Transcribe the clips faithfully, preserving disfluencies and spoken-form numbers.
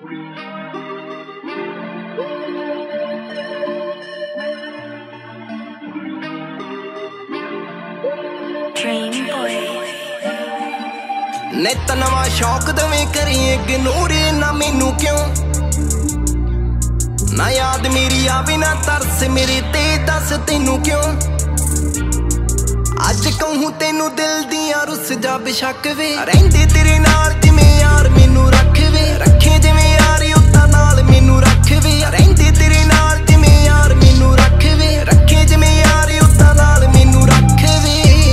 नित नवा शौक दवे करिए इग्नोर ना मैनू क्यों ना याद मेरी आवे ना तरस मेरे ते दस तेनू क्यों अज कहूं तेनू दिल दियां रुस जा बेशक वे रहिंदे तेरे नाल जिवें यार मैनू रख वे रखे जिवें यार उतां नाल मैनू रख वे रहिंदे तेरे नाल जिवें यार मैनू रख वे रखे जिवें यार उतां नाल मैनू रख वे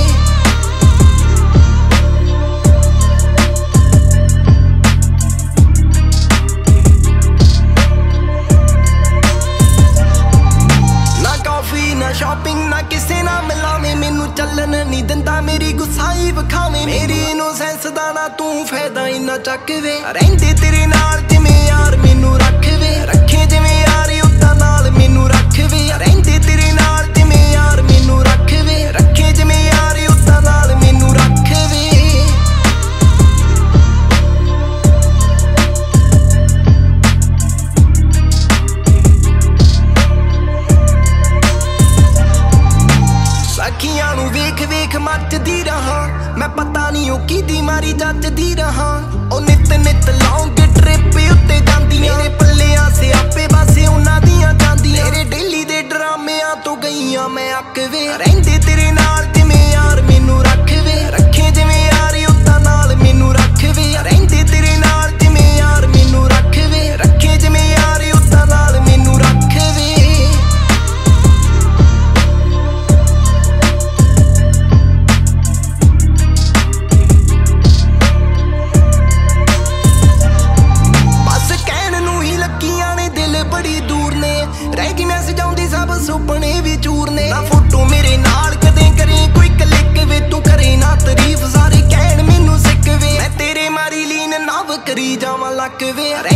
शॉपिंग ना किसे ना मिलावे मैनू चलन नहीं दिंदा मेरी गुस्साई विखावे मेरी इनोसेंस दा ना तू फायदा इन्ना चक वे रहिंदे तेरे नाल जिवें यार मैनू रख वे रखे जिवें यार उतां नाल मैनू रख वे रहिंदे तेरे नाल जिवें यार मैनू रख वे रखे जिवें यार उतां नाल मैनू रख वे अखियां नू वेख वेख मचदी रहा मैं पता नहीं ओ किदी मारी जचदी रहा ओ नित नित लॉन्ग ट्रिप उत्ते जांदी मेरे पल्लियां सियापे पासे उन्हां दियां जांदी मेरे डेली दे ड्रामियां तो गईयां मैं अक वे रहिंदे तेरे नाल जिवें यार मैनू रख वे रखे जिवें यार उतां नाल मैनू रख वे रहिंदे तेरे नाल जिवें यार मैनू रख वे रखे जिवें यार उतां नाल मैनू रख वे बड़ी दूर ने रह गई मैं सजाउंदी सब सुपने भी चूर ने ना फोटो मेरे नाल कदे करी कोई क्लिक वे तू करे ना तारीफ सारे कहण मैनू सिक वे मैं तेरे मारी लीन नव करी जावां लक वे